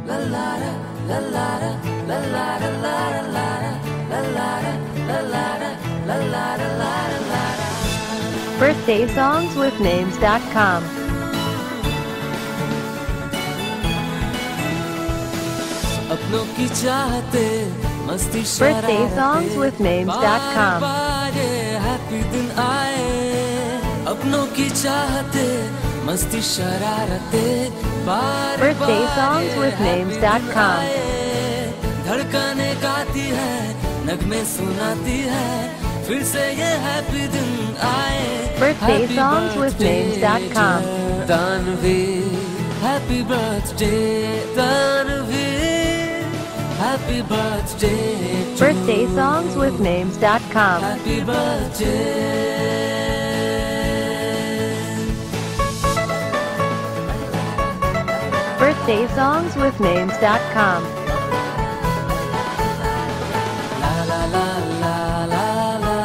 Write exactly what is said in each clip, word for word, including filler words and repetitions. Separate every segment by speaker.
Speaker 1: birthday songs with names dot com.
Speaker 2: अपनों की चाहते मस्ती
Speaker 1: birthday songs with names dot com.
Speaker 2: Happy दिन आए अपनों की चाहते मस्ती शरारते बार
Speaker 1: birthday songs with names dot com.
Speaker 2: धड़कने गाती है नगमे सुनाती है फिर से ये हैप्पी दिन आए
Speaker 1: birthday songs with names dot com.
Speaker 2: Danveer happy birthday Danveer Happy birthday
Speaker 1: birthday songs with names dot com.
Speaker 2: Happy birthday
Speaker 1: birthday songs with names dot com.
Speaker 2: La la la la la la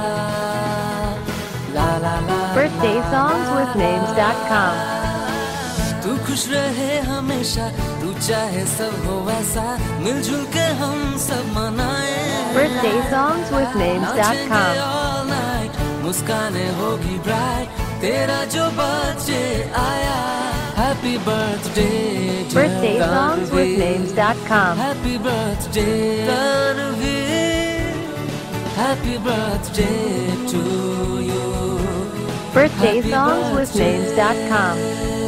Speaker 2: La la la
Speaker 1: birthday songs with names dot com.
Speaker 2: तू खुश रहे हमेशा तू चाहे सब हो वैसा मिलजुल के हम सब मनाए
Speaker 1: birthday songs with names dot com.
Speaker 2: all night मुस्काने होगी bright तेरा जो बर्थडे आया Happy birthday
Speaker 1: birthday songs with names dot com.
Speaker 2: Happy birthday Tanveer Happy birthday to you
Speaker 1: birthday
Speaker 2: Happy
Speaker 1: songs with names dot com.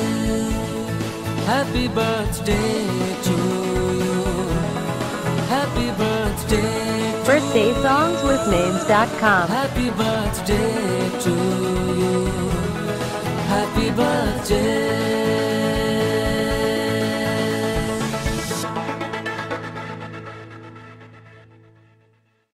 Speaker 2: Happy birthday to you Happy birthday
Speaker 1: birthday songs with names dot com.
Speaker 2: Happy birthday to you Happy birthday